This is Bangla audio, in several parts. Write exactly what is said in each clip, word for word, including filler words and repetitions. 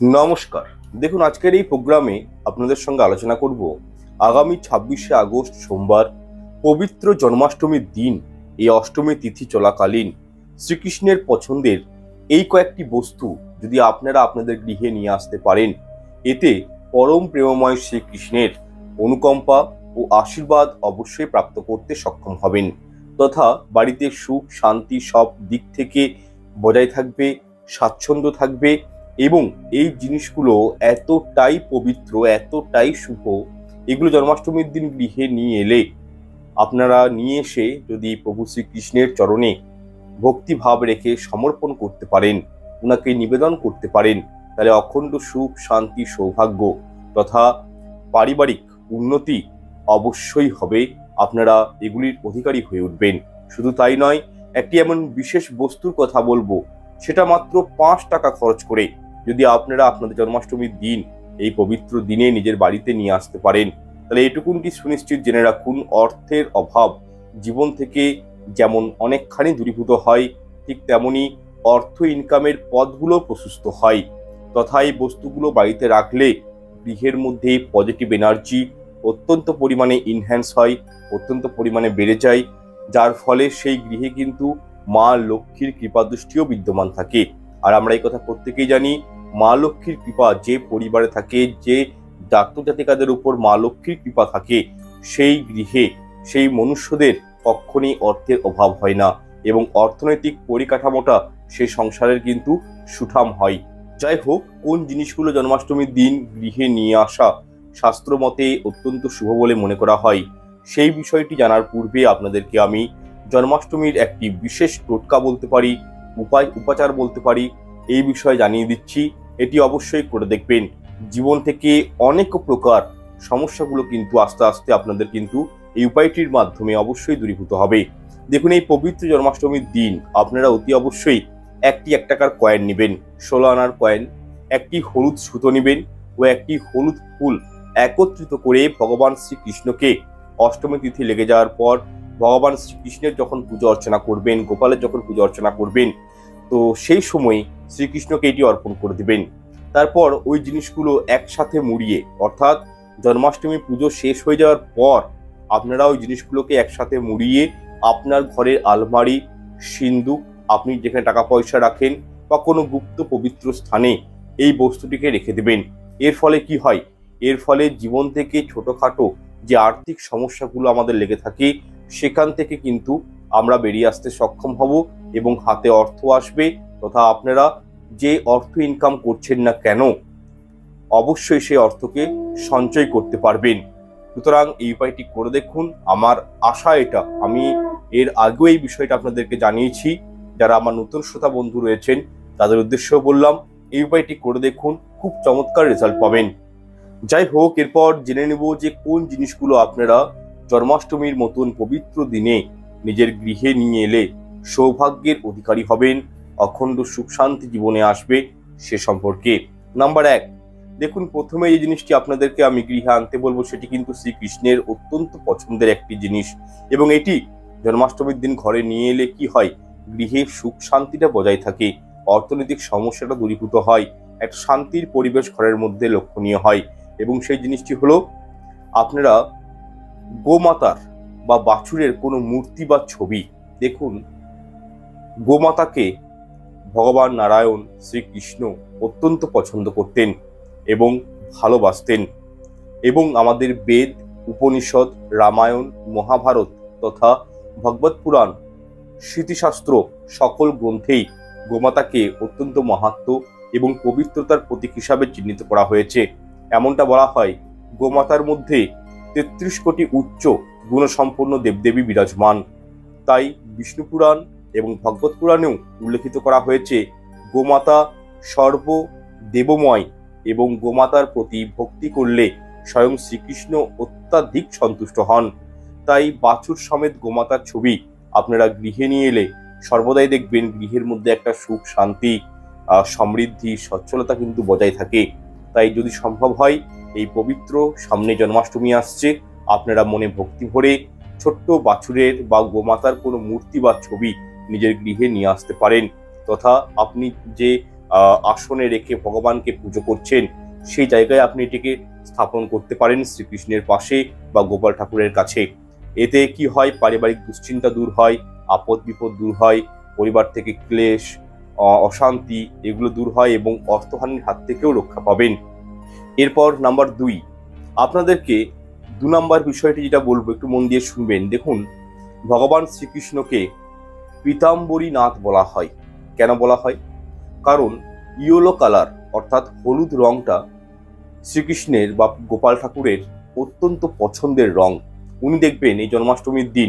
নমস্কার। দেখুন, আজকের এই প্রোগ্রামে আপনাদের সঙ্গে আলোচনা করব আগামী ছাব্বিশে আগস্ট সোমবার পবিত্র জন্মাষ্টমীর দিন এই অষ্টমী তিথি চলাকালীন শ্রীকৃষ্ণের পছন্দের এই কয়েকটি বস্তু যদি আপনারা আপনাদের গৃহে নিয়ে আসতে পারেন, এতে পরম প্রেমময় শ্রীকৃষ্ণের অনুকম্পা ও আশীর্বাদ অবশ্যই প্রাপ্ত করতে সক্ষম হবেন, তথা বাড়িতে সুখ শান্তি সব দিক থেকে বজায় থাকবে, স্বাচ্ছন্দ্য থাকবে এবং এই জিনিসগুলো এতটাই পবিত্র, এতটাই শুভ, এগুলো জন্মাষ্টমীর দিন গৃহে নিয়ে এলে আপনারা নিয়ে এসে যদি প্রভু শ্রীকৃষ্ণের চরণে ভক্তিভাব রেখে সমর্পণ করতে পারেন, ওনাকে নিবেদন করতে পারেন, তাহলে অখণ্ড সুখ শান্তি সৌভাগ্য তথা পারিবারিক উন্নতি অবশ্যই হবে। আপনারা এগুলির অধিকারী হয়ে উঠবেন। শুধু তাই নয়, একটি এমন বিশেষ বস্তুর কথা বলবো, সেটা মাত্র পাঁচ টাকা খরচ করে যদি আপনারা আপনাদের জন্মাষ্টমীর দিন এই পবিত্র দিনে নিজের বাড়িতে নিয়ে আসতে পারেন, তাহলে এটুকুনটি সুনিশ্চিত জেনে রাখুন, অর্থের অভাব জীবন থেকে যেমন অনেকখানি দূরীভূত হয়, ঠিক তেমনি অর্থ ইনকামের পথগুলো প্রশস্ত হয়। তথা এই বস্তুগুলো বাড়িতে রাখলে গৃহের মধ্যে পজিটিভ এনার্জি অত্যন্ত পরিমাণে ইনহ্যান্স হয়, অত্যন্ত পরিমাণে বেড়ে যায়, যার ফলে সেই গৃহে কিন্তু মা লক্ষ্মীর কৃপাদৃষ্টিও বিদ্যমান থাকে। আর আমরা এই কথা প্রত্যেকেই জানি, মা লক্ষ্মীর কৃপা যে পরিবারে থাকে, যে জাতক জাতিকাদের উপর মা লক্ষ্মীর কৃপা থাকে, সেই গৃহে সেই মনুষ্যদের কখনই অর্থের অভাব হয় না এবং অর্থনৈতিক পরিকাঠামোটা সেই সংসারের কিন্তু সুঠাম হয়। যাই হোক, কোন জিনিসগুলো জন্মাষ্টমীর দিন গৃহে নিয়ে আসা শাস্ত্র মতে অত্যন্ত শুভ বলে মনে করা হয়, সেই বিষয়টি জানার পূর্বে আপনাদেরকে আমি জন্মাষ্টমীর একটি বিশেষ টোটকা বলতে পারি, উপায় উপাচার বলতে পারি, এই বিষয়ে জানিয়ে দিচ্ছি। এটি অবশ্যই করে দেখবেন। জীবন থেকে অনেক প্রকার সমস্যাগুলো কিন্তু আস্তে আস্তে আপনাদের কিন্তু এই উপায়টির মাধ্যমে অবশ্যই দূরীভূত হবে। দেখুন, এই পবিত্র জন্মাষ্টমীর দিন আপনারা অতি অবশ্যই একটি এক টাকার কয়েন নেবেন, ষোলো আনার কয়েন, একটি হলুদ সুতো নেবেন ও একটি হলুদ ফুল একত্রিত করে ভগবান শ্রীকৃষ্ণকে অষ্টমী তিথি লেগে যাওয়ার পর ভগবান শ্রীকৃষ্ণের যখন পুজো অর্চনা করবেন, গোপালের যখন পুজো অর্চনা করবেন, তো সেই সময় শ্রীকৃষ্ণকে এটি অর্পণ করে দিবেন। তারপর ওই জিনিসগুলো একসাথে মুড়িয়ে, অর্থাৎ জন্মাষ্টমী পুজো শেষ হয়ে যাওয়ার পর আপনারা ওই জিনিসগুলোকে একসাথে মুড়িয়ে আপনার ঘরের আলমারি, সিন্দুক, আপনি যেখানে টাকা পয়সা রাখেন বা কোনো গুপ্ত পবিত্র স্থানে এই বস্তুটিকে রেখে দেবেন। এর ফলে কি হয়? এর ফলে জীবন থেকে ছোটখাটো যে আর্থিক সমস্যাগুলো আমাদের লেগে থাকে, সেখান থেকে কিন্তু আমরা বেরিয়ে আসতে সক্ষম হব এবং হাতে অর্থ আসবে, তথা আপনারা যে অর্থ ইনকাম করছেন না কেন, অবশ্যই সেই অর্থকে সঞ্চয় করতে পারবেন। সুতরাং এই উপায়টি করে দেখুন। আমার আশা এটা, আমি এর আগেও এই বিষয়টা আপনাদেরকে জানিয়েছি, যারা আমার নতুন শ্রোতা বন্ধু রয়েছেন তাদের উদ্দেশ্যেও বললাম, এই উপায়টি করে দেখুন, খুব চমৎকার রেজাল্ট পাবেন। যাই হোক, এরপর জেনে নেব যে কোন জিনিসগুলো আপনারা জন্মাষ্টমীর মতন পবিত্র দিনে নিজের গৃহে নিয়ে এলে সৌভাগ্যের অধিকারী হবেন, অখণ্ড সুখ শান্তি জীবনে আসবে, সে সম্পর্কে। নাম্বার এক, দেখুন, প্রথমে যে জিনিসটি আপনাদেরকে আমি গৃহে আনতে বলবো সেটি কিন্তু শ্রীকৃষ্ণের অত্যন্ত পছন্দের একটি জিনিস, এবং এটি জন্মাষ্টমীর দিন ঘরে নিয়ে এলে কি হয়, গৃহে সুখ শান্তিটা বজায় থাকে, অর্থনৈতিক সমস্যাটা দূরীভূত হয়, একটা শান্তির পরিবেশ ঘরের মধ্যে লক্ষণীয় হয়। এবং সেই জিনিসটি হলো, আপনারা গোমাতার বা বাছুরের কোনো মূর্তি বা ছবি, দেখুন, গোমাতাকে ভগবান নারায়ণ শ্রীকৃষ্ণ অত্যন্ত পছন্দ করতেন এবং ভালোবাসতেন, এবং আমাদের বেদ, উপনিষদ, রামায়ণ, মহাভারত তথা ভগবত পুরাণ, স্মৃতিশাস্ত্র সকল গ্রন্থেই গোমাতাকে অত্যন্ত মাহাত্ম্য এবং পবিত্রতার প্রতীক হিসাবে চিহ্নিত করা হয়েছে। এমনটা বলা হয়, গোমাতার মধ্যে তেত্রিশ কোটি উচ্চ গুণসম্পন্ন দেবদেবী বিরাজমান। তাই বিষ্ণু পুরাণ এবং ভগবত পুরাণেও উল্লেখিত করা হয়েছে, গোমাতা সর্ব দেবময় এবং গোমাতার প্রতি ভক্তি করলে স্বয়ং শ্রীকৃষ্ণ অত্যাধিক সন্তুষ্ট হন। তাই বাছুর সমেত গোমাতার ছবি আপনারা গৃহে নিয়ে এলে সর্বদাই দেখবেন গৃহের মধ্যে একটা সুখ শান্তি, সমৃদ্ধি, সচ্ছলতা কিন্তু বজায় থাকে। তাই যদি সম্ভব হয়, এই পবিত্র সামনে জন্মাষ্টমী আসছে, আপনারা মনে ভক্তি ভরে ছোট্ট বাছুরের বা গোমাতার কোনো মূর্তি বা ছবি নিজের গৃহে নিয়ে আসতে পারেন, তথা আপনি যে আহ আসনে রেখে ভগবানকে পুজো করছেন, সেই জায়গায় আপনি এটিকে স্থাপন করতে পারেন শ্রীকৃষ্ণের পাশে বা গোপাল ঠাকুরের কাছে। এতে কি হয়, পারিবারিক দুশ্চিন্তা দূর হয়, আপদ বিপদ দূর হয়, পরিবার থেকে ক্লেশ, অশান্তি এগুলো দূর হয় এবং অর্থহানির হাত থেকেও রক্ষা পাবেন। এরপর নাম্বার দুই, আপনাদেরকে দু নম্বর বিষয়টি যেটা বলবো একটু মন দিয়ে শুনবেন। দেখুন, ভগবান শ্রীকৃষ্ণকে পীতাম্বরী নাথ বলা হয়। কেন বলা হয়? কারণ ইয়েলো কালার অর্থাৎ হলুদ রংটা শ্রীকৃষ্ণের বা গোপাল ঠাকুরের অত্যন্ত পছন্দের রং। উনি দেখবেন এই জন্মাষ্টমীর দিন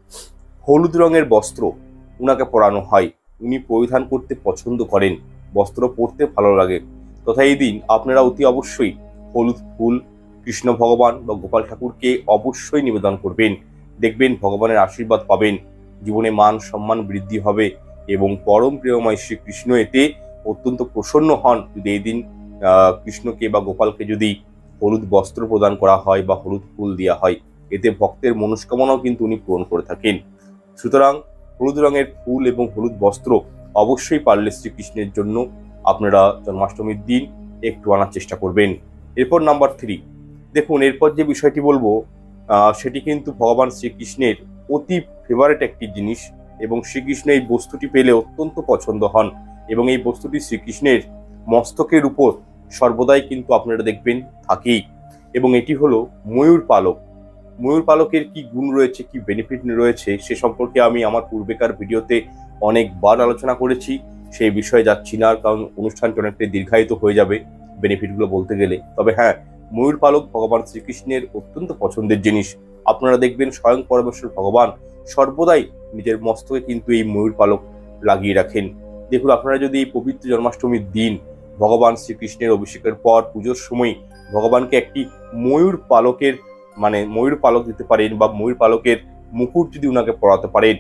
হলুদ রঙের বস্ত্র উনাকে পরানো হয়, উনি পরিধান করতে পছন্দ করেন, বস্ত্র পরতে ভালো লাগে। তথা এই দিন আপনারা অতি অবশ্যই হলুদ ফুল কৃষ্ণ ভগবান বা গোপাল ঠাকুরকে অবশ্যই নিবেদন করবেন। দেখবেন ভগবানের আশীর্বাদ পাবেন, জীবনে মান সম্মান বৃদ্ধি হবে এবং পরম প্রিয়ময় শ্রীকৃষ্ণ এতে অত্যন্ত প্রসন্ন হন যদি এই দিন আহ কৃষ্ণকে বা গোপালকে যদি হলুদ বস্ত্র প্রদান করা হয় বা হলুদ ফুল দেওয়া হয়। এতে ভক্তের মনস্কামনাও কিন্তু উনি পূরণ করে থাকেন। সুতরাং হলুদ রঙের ফুল এবং হলুদ বস্ত্র অবশ্যই পারলে শ্রীকৃষ্ণের জন্য আপনারা জন্মাষ্টমীর দিন একটু আনার চেষ্টা করবেন। এরপর নাম্বার থ্রি, দেখুন এরপর যে বিষয়টি বলবো আহ সেটি কিন্তু ভগবান শ্রীকৃষ্ণের অতি ফেভারিট একটি জিনিস এবং শ্রীকৃষ্ণ এই বস্তুটি পেলে অত্যন্ত পছন্দ হন এবং এই বস্তুটি শ্রীকৃষ্ণের মস্তকের উপর সর্বদাই কিন্তু আপনারা দেখবেন থাকেই, এবং এটি হলো ময়ূর পালক। ময়ূর পালকের কি গুণ রয়েছে, কি বেনিফিট রয়েছে সে সম্পর্কে আমি আমার পূর্বেকার ভিডিওতে অনেকবার আলোচনা করেছি, সেই বিষয়ে যাচ্ছি না কারণ অনুষ্ঠানটি অনেকটাই দীর্ঘায়িত হয়ে যাবে বেনিফিটগুলো বলতে গেলে। তবে হ্যাঁ, ময়ূর পালক ভগবান শ্রীকৃষ্ণের অত্যন্ত পছন্দের জিনিস। আপনারা দেখবেন স্বয়ং পরমেশ্বর ভগবান সর্বদাই নিজের মস্তকে কিন্তু এই ময়ূর পালক লাগিয়ে রাখেন। দেখুন, আপনারা যদি এই পবিত্র জন্মাষ্টমীর দিন ভগবান শ্রীকৃষ্ণের অভিষেকের পর পুজোর সময় ভগবানকে একটি ময়ূর পালকের মানে ময়ূর পালক দিতে পারেন বা ময়ূর পালকের মুকুট যদি উনাকে পরাতে পারেন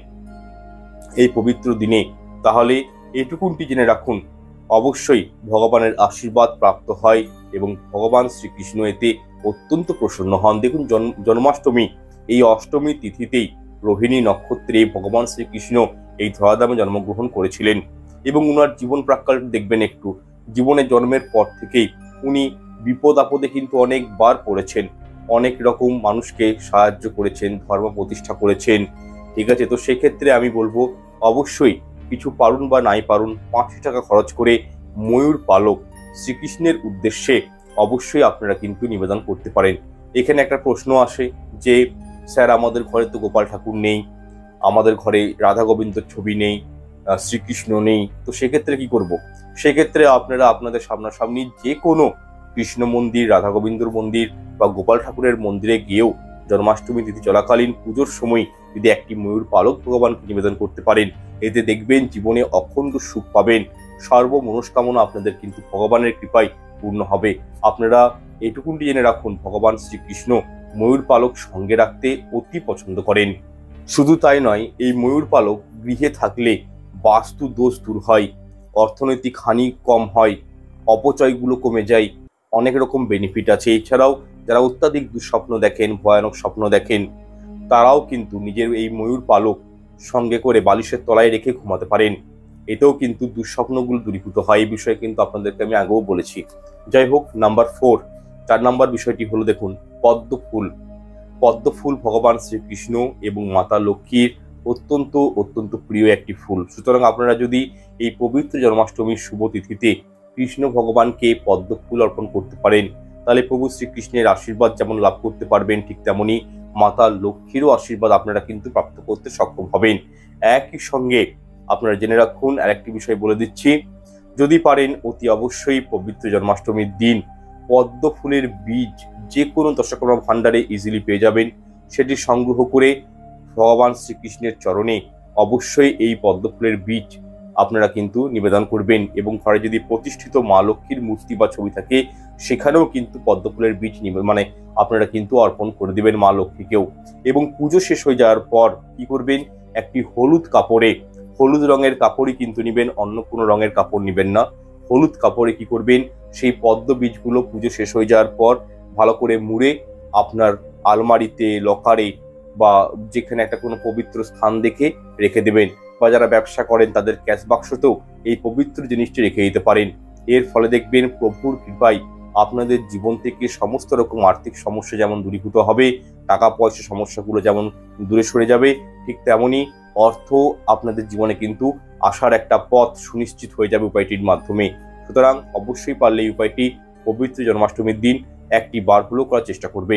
এই পবিত্র দিনে, তাহলে এটুকুনটি জেনে রাখুন অবশ্যই ভগবানের আশীর্বাদ প্রাপ্ত হয় এবং ভগবান শ্রীকৃষ্ণ এতে অত্যন্ত প্রসন্ন হন। দেখুন, জন্মাষ্টমী এই অষ্টমী তিথিতেই রোহিণী নক্ষত্রে ভগবান শ্রীকৃষ্ণ এই ধরাধামে জন্মগ্রহণ করেছিলেন এবং উনার জীবন প্রাক্কাল দেখবেন একটু, জীবনে জন্মের পর থেকেই উনি বিপদ আপদে কিন্তু অনেকবার পড়েছেন, অনেক রকম মানুষকে সাহায্য করেছেন, ধর্ম প্রতিষ্ঠা করেছেন। ঠিক আছে, তো সেক্ষেত্রে আমি বলবো অবশ্যই কিছু পারুন বা নাই পারুন পাঁচশো টাকা খরচ করে ময়ূর পালক শ্রীকৃষ্ণের উদ্দেশ্যে অবশ্যই আপনারা কিন্তু নিবেদন করতে পারেন। এখানে একটা প্রশ্ন আসে যে স্যার আমাদের ঘরে তো গোপাল ঠাকুর নেই, আমাদের ঘরে রাধা গোবিন্দর ছবি নেই, শ্রীকৃষ্ণ নেই, তো সেক্ষেত্রে কি করব? সেক্ষেত্রে আপনারা আপনাদের সামনাসামনি যে কোনো কৃষ্ণ মন্দির, রাধা গোবিন্দর মন্দির বা গোপাল ঠাকুরের মন্দিরে গিয়েও জন্মাষ্টমী তিথি চলাকালীন পুজোর সময় যদি একটি ময়ূর পালক ভগবানকে নিবেদন করতে পারেন, এতে দেখবেন জীবনে অখণ্ড সুখ পাবেন, সর্ব মনস্কামনা আপনাদের কিন্তু ভগবানের কৃপায় পূর্ণ হবে। আপনারা এটুকুনটি জেনে রাখুন ভগবান শ্রীকৃষ্ণ ময়ূর পালক সঙ্গে রাখতে অতি পছন্দ করেন। শুধু তাই নয়, এই ময়ূর পালক গৃহে থাকলে বাস্তু দোষ দূর হয়, অর্থনৈতিক হানি কম হয়, অপচয়গুলো কমে যায়, অনেক রকম বেনিফিট আছে। এছাড়াও যারা অত্যাধিক দুঃস্বপ্ন দেখেন, ভয়ানক স্বপ্ন দেখেন, তারাও কিন্তু নিজের এই ময়ূর পালক সঙ্গে করে বালিশের তলায় রেখে ঘুমাতে পারেন, এতেও কিন্তু দুঃস্বপ্নগুলো দূরীভূত হয়। এই বিষয়ে কিন্তু আপনাদেরকে আমি আগেও বলেছি। যাই হোক, নাম্বার ফোর, চার নাম্বার বিষয়টি হলো দেখুন পদ্ম ফুল। পদ্ম ফুল ভগবান শ্রীকৃষ্ণ এবং মাতা লক্ষ্মীর অত্যন্ত অত্যন্ত প্রিয় একটি ফুল। সুতরাং আপনারা যদি এই পবিত্র জন্মাষ্টমীর শুভ তিথিতে কৃষ্ণ ভগবানকে পদ্ম ফুল অর্পণ করতে পারেন, তাহলে প্রভু শ্রীকৃষ্ণের আশীর্বাদ যেমন লাভ করতে পারবেন, ঠিক তেমনি মাতা লক্ষ্মীরও আশীর্বাদ আপনারা কিন্তু প্রাপ্ত করতে সক্ষম হবেন। একই সঙ্গে আপনারা জেনে রাখুন, আরেকটি বিষয় বলে দিচ্ছি, যদি পারেন অতি অবশ্যই পবিত্র জন্মাষ্টমীর দিন পদ্ম ফুলের বীজ যে কোনো দশকর্মা ভাণ্ডারে ইজিলি পেয়ে যাবেন, সেটি সংগ্রহ করে ভগবান শ্রীকৃষ্ণের চরণে অবশ্যই এই পদ্ম ফুলের বীজ আপনারা কিন্তু নিবেদন করবেন এবং ঘরে যদি প্রতিষ্ঠিত মা লক্ষ্মীর মূর্তি বা ছবি থাকে সেখানেও কিন্তু পদ্ম ফুলের বীজ মানে আপনারা কিন্তু অর্পণ করে দিবেন মা লক্ষ্মীকেও। এবং পুজো শেষ হয়ে যাওয়ার পর কি করবেন, একটি হলুদ কাপড়ে, হলুদ রঙের কাপড়ই কিন্তু নিবেন, অন্য কোনো রঙের কাপড় নিবেন না। হলুদ কাপড়ে কি করবেন, সেই পদ্ম বীজগুলো পুজো শেষ হয়ে যাওয়ার পর ভালো করে মুড়ে আপনার আলমারিতে, লকারে বা যেখানে একটা কোনো পবিত্র স্থান দেখে রেখে দেবেন, বা যারা ব্যবসা করেন তাদের ক্যাশ বাক্সতেও এই পবিত্র জিনিসটি রেখে দিতে পারেন। এর ফলে দেখবেন প্রভুর কৃপায় আপনাদের জীবন থেকে সমস্ত রকম আর্থিক সমস্যা যেমন দূরীভূত হবে, টাকা পয়সা সমস্যাগুলো যেমন দূরে সরে যাবে, ঠিক তেমনই অর্থ আপনাদের জীবনে কিন্তু আসার একটা পথ সুনিশ্চিত হয়ে যাবে উপায়টির মাধ্যমে। সুতরাং অবশ্যই পারলে এই উপায়টি পবিত্র জন্মাষ্টমীর দিন একটি বার হলেও করার চেষ্টা করবেন।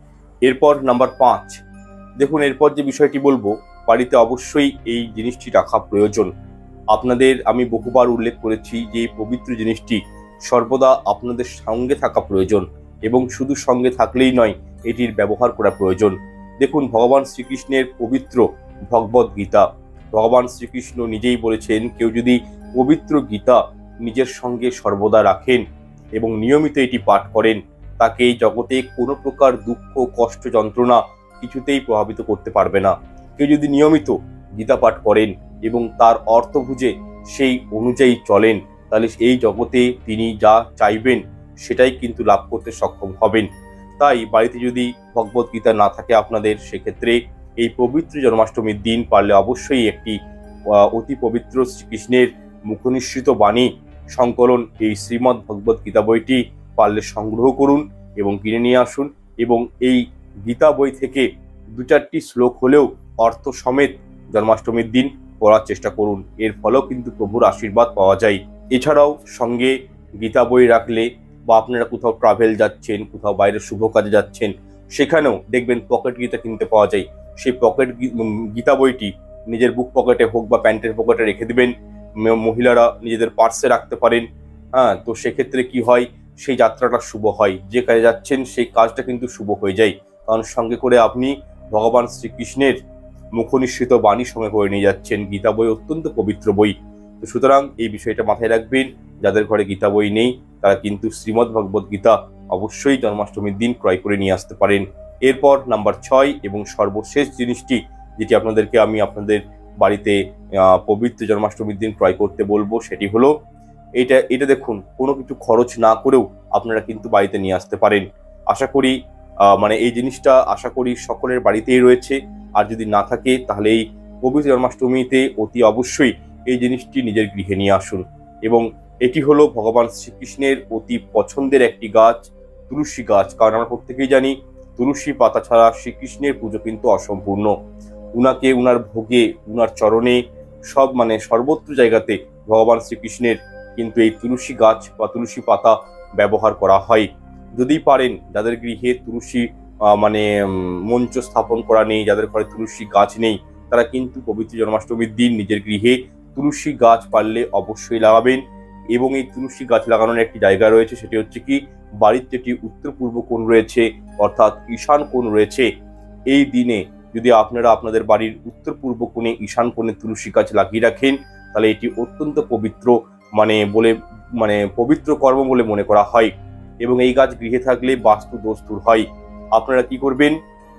এরপর নাম্বার পাঁচ, দেখুন এরপর যে বিষয়টি বলবো, বাড়িতে অবশ্যই এই জিনিসটি রাখা প্রয়োজন। আপনাদের আমি বহুবার উল্লেখ করেছি যে এই পবিত্র জিনিসটি সর্বদা আপনাদের সঙ্গে থাকা প্রয়োজন, এবং শুধু সঙ্গে থাকলেই নয়, এটির ব্যবহার করা প্রয়োজন। দেখুন ভগবান শ্রীকৃষ্ণের পবিত্র ভগবদ গীতা, ভগবান শ্রীকৃষ্ণ নিজেই বলেছেন কেউ যদি পবিত্র গীতা নিজের সঙ্গে সর্বদা রাখেন এবং নিয়মিত এটি পাঠ করেন, তাকে এই জগতে কোনো প্রকার দুঃখ কষ্ট যন্ত্রণা কিছুতেই প্রভাবিত করতে পারবে না। কেউ যদি নিয়মিত গীতা পাঠ করেন এবং তার অর্থ বুঝে সেই অনুযায়ী চলেন, তাহলে এই জগতে তিনি যা চাইবেন সেটাই কিন্তু লাভ করতে সক্ষম হবেন। তাই বাড়িতে যদি ভগবদ গীতা না থাকে আপনাদের, সেক্ষেত্রে এই পবিত্র জন্মাষ্টমীর দিন পারলে অবশ্যই একটি অতি পবিত্র শ্রীকৃষ্ণের মুখনিসৃত বাণী সংকলন এই শ্রীমদ্ ভগবদ গীতা বইটি পারলে সংগ্রহ করুন এবং কিনে নিয়ে আসুন, এবং এই গীতা বই থেকে দু চারটি শ্লোক হলেও অর্থ সমেত জন্মাষ্টমীর দিন পড়ার চেষ্টা করুন। এর ফলেও কিন্তু প্রভুর আশীর্বাদ পাওয়া যায়। এছাড়াও সঙ্গে গীতা বই রাখলে, বা আপনারা কোথাও ট্রাভেল যাচ্ছেন, কোথাও বাইরে শুভ কাজে যাচ্ছেন, সেখানেও দেখবেন পকেট গীতা কিনতে পাওয়া যায়। সেই পকেট গীতা বইটি নিজের বুক পকেটে হোক বা প্যান্টের পকেটে রেখে দিবেন। মহিলারা নিজেদের পার্সে রাখতে পারেন। হ্যাঁ, তো সেক্ষেত্রে কি হয়, সেই যাত্রাটা শুভ হয়। যে কাজে যাচ্ছেন সেই কাজটা কিন্তু শুভ হয়ে যায়, কারণ সঙ্গে করে আপনি ভগবান শ্রীকৃষ্ণের মুখনিসৃত বাণী সঙ্গে করে নিয়ে যাচ্ছেন। গীতা বই অত্যন্ত পবিত্র বই, তো সুতরাং এই বিষয়টা মাথায় রাখবেন। যাদের ঘরে গীতা বই নেই তারা কিন্তু শ্রীমদ্ ভগবদ গীতা অবশ্যই জন্মাষ্টমীর দিন ক্রয় করে নিয়ে আসতে পারেন। এরপর নাম্বার ছয় এবং সর্বশেষ জিনিসটি যেটি আপনাদেরকে আমি আপনাদের বাড়িতে পবিত্র জন্মাষ্টমীর দিন ক্রয় করতে বলবো, সেটি হলো এটা এটা দেখুন কোনো কিছু খরচ না করেও আপনারা কিন্তু বাড়িতে নিয়ে আসতে পারেন। আশা করি মানে এই জিনিসটা আশা করি সকলের বাড়িতেই রয়েছে, আর যদি না থাকে তাহলে এই পবিত্র জন্মাষ্টমীতে অতি অবশ্যই এই জিনিসটি নিজের গৃহে নিয়ে আসুন। এবং এটি হলো ভগবান শ্রীকৃষ্ণের অতি পছন্দের একটি গাছ, তুলসী গাছ। কারণ আমরা প্রত্যেকেই জানি তুলসী পাতা ছাড়া শ্রীকৃষ্ণের পুজো কিন্তু অসম্পূর্ণ। উনাকে উনার ভোগে, উনার চরণে, সব মানে সর্বত্র জায়গাতে ভগবান শ্রীকৃষ্ণের কিন্তু এই তুলসী গাছ বা তুলসী পাতা ব্যবহার করা হয়। যদি পারেন, যাদের গৃহে তুলসী মানে মঞ্চ স্থাপন করা নেই, যাদের ঘরে তুলসী গাছ নেই, তারা কিন্তু পবিত্র জন্মাষ্টমীর দিন নিজের গৃহে তুলসী গাছ পারলে অবশ্যই লাগাবেন। এবং এই তুলসী গাছ লাগানোর একটি জায়গা রয়েছে, সেটি হচ্ছে কি বাড়ির যেটি উত্তর পূর্ব কোণ রয়েছে, অর্থাৎ ঈশান কোণ রয়েছে, এই দিনে যদি আপনারা আপনাদের বাড়ির উত্তর পূর্ব কোণে ঈশান কোণে তুলসী গাছ লাগিয়ে রাখেন, তাহলে এটি অত্যন্ত পবিত্র মানে বলে মানে পবিত্র কর্ম বলে মনে করা হয়। এবং এই গাছ গৃহে থাকলে বাস্তু দোষ দূর হয়। আপনারা কি করবেন,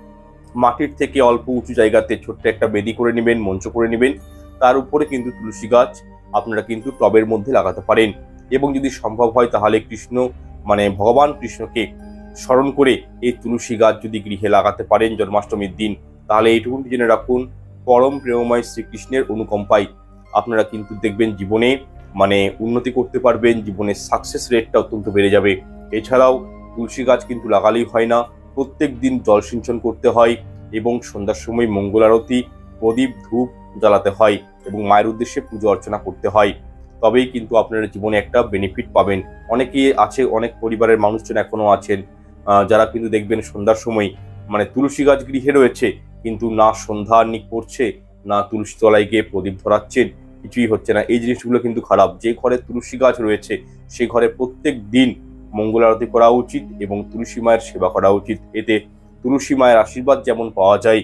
মাটির থেকে অল্প উঁচু জায়গাতে ছোট্ট একটা বেদি করে নেবেন, মঞ্চ করে নেবেন, তার উপরে কিন্তু তুলসী গাছ আপনারা কিন্তু টবের মধ্যে লাগাতে পারেন। এবং যদি সম্ভব হয় তাহলে কৃষ্ণ মানে ভগবান কৃষ্ণকে স্মরণ করে এই তুলসী গাছ যদি গৃহে লাগাতে পারেন জন্মাষ্টমীর দিন, তাহলে এইটুকু জেনে রাখুন, পরম প্রেমময় শ্রীকৃষ্ণের অনুকম্পায় আপনারা কিন্তু দেখবেন জীবনে মানে উন্নতি করতে পারবেন, জীবনের সাকসেস রেটটা অত্যন্ত বেড়ে যাবে। এছাড়াও তুলসী গাছ কিন্তু লাগালেই হয় না, প্রত্যেক দিন জল সিঞ্চন করতে হয় এবং সন্ধ্যার সময় মঙ্গল আরতি, প্রদীপ, ধূপ জ্বালাতে হয় এবং মায়ের উদ্দেশ্যে পুজো অর্চনা করতে হয়। তবেই কিন্তু আপনারা জীবনে একটা বেনিফিট পাবেন। অনেকেই আছে, অনেক পরিবারের মানুষজন এখনো আছেন যারা কিন্তু দেখবেন সন্ধ্যার সময় মানে তুলসী গাছ গৃহে রয়েছে, কিন্তু না সন্ধ্যা নিক করছে, না তুলসী তলায় গিয়ে প্রদীপ ধরাচ্ছেন, কিছুই হচ্ছে না। এই জিনিসগুলো কিন্তু খারাপ। যে ঘরে তুলসী গাছ রয়েছে সেই ঘরে প্রত্যেক দিন মঙ্গল আরতি করা উচিত এবং তুলসী মায়ের সেবা করা উচিত। এতে তুলসী মায়ের আশীর্বাদ যেমন পাওয়া যায়,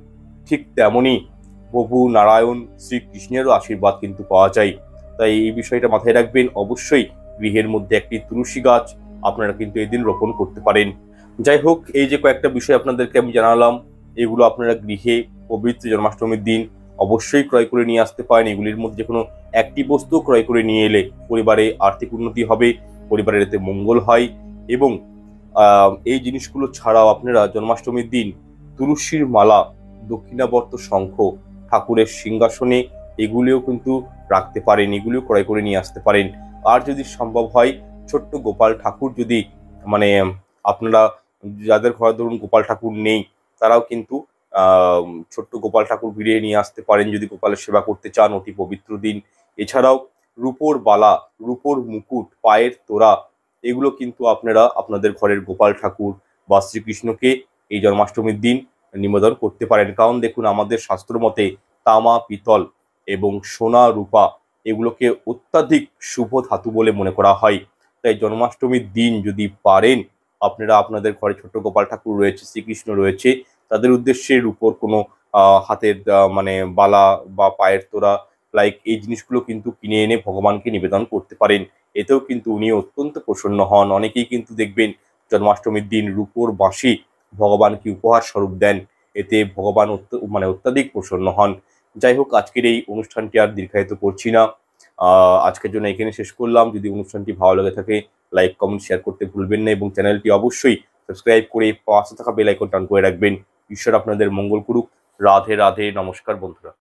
ঠিক তেমনি প্রভু নারায়ণ শ্রীকৃষ্ণেরও আশীর্বাদ কিন্তু পাওয়া যায়। তাই এই বিষয়টা মাথায় রাখবেন, অবশ্যই গৃহের মধ্যে একটি তুলসী গাছ আপনারা কিন্তু এই দিন রোপণ করতে পারেন। যাই হোক, এই যে কয়েকটা বিষয় আপনাদেরকে আমি জানালাম, এগুলো আপনারা গৃহে পবিত্র জন্মাষ্টমীর দিন অবশ্যই ক্রয় করে নিয়ে আসতে পারেন। এগুলির মধ্যে কোনো একটি বস্তু ক্রয় করে নিয়ে এলে পরিবারে আর্থিক উন্নতি হবে, পরিবারের এতে মঙ্গল হয়। এবং এই জিনিসগুলো ছাড়াও আপনারা জন্মাষ্টমীর দিন তুলসীর মালা, দক্ষিণাবর্ত শঙ্খ ঠাকুরের সিংহাসনে এগুলিও কিন্তু রাখতে পারেন, এগুলিও ক্রয় করে নিয়ে আসতে পারেন। আর যদি সম্ভব হয় ছোট্ট গোপাল ঠাকুর যদি মানে আপনারা যাদের ঘরে ধরুন গোপাল ঠাকুর নেই তারাও কিন্তু আহ ছোট্ট গোপাল ঠাকুর ফিরিয়ে নিয়ে আসতে পারেন যদি গোপালের সেবা করতে চান অতি পবিত্র দিন। এছাড়াও রূপোর বালা, রূপোর মুকুট, পায়ের তোড়া এগুলো কিন্তু আপনারা আপনাদের ঘরের গোপাল ঠাকুর বা শ্রীকৃষ্ণকে এই জন্মাষ্টমীর দিন নিবেদন করতে পারেন। কারণ দেখুন আমাদের শাস্ত্র মতে তামা, পিতল এবং সোনা, রূপা এগুলোকে অত্যাধিক শুভ ধাতু বলে মনে করা হয়। তাই জন্মাষ্টমীর দিন যদি পারেন আপনারা আপনাদের ঘরে ছোট গোপাল ঠাকুর রয়েছে, শ্রীকৃষ্ণ রয়েছে, তাদের উদ্দেশ্যে রূপোর কোনো আহ হাতের আহ, মানে বালা বা পায়ের তোড়া লাইক এই জিনিসগুলো কিন্তু কিনে এনে ভগবানকে নিবেদন করতে পারেন। এতেও কিন্তু উনি অত্যন্ত প্রসন্ন হন। অনেকেই কিন্তু দেখবেন জন্মাষ্টমীর দিন রূপোর বাঁশি ভগবানকে উপহার স্বরূপ দেন, এতে ভগবান মানে অত্যাধিক প্রসন্ন হন। যাই হোক, আজকের এই অনুষ্ঠানটি আর দীর্ঘায়িত করছি না, আহ আজকের জন্য এখানে শেষ করলাম। যদি অনুষ্ঠানটি ভালো লেগে থাকে লাইক, কমেন্ট, শেয়ার করতে ভুলবেন না এবং চ্যানেলটি অবশ্যই সাবস্ক্রাইব করে পাশে থাকা বেল আইকনটা অন করে রাখবেন। ঈশ্বর আপনাদের মঙ্গল করুক। রাধে রাধে, নমস্কার বন্ধুরা।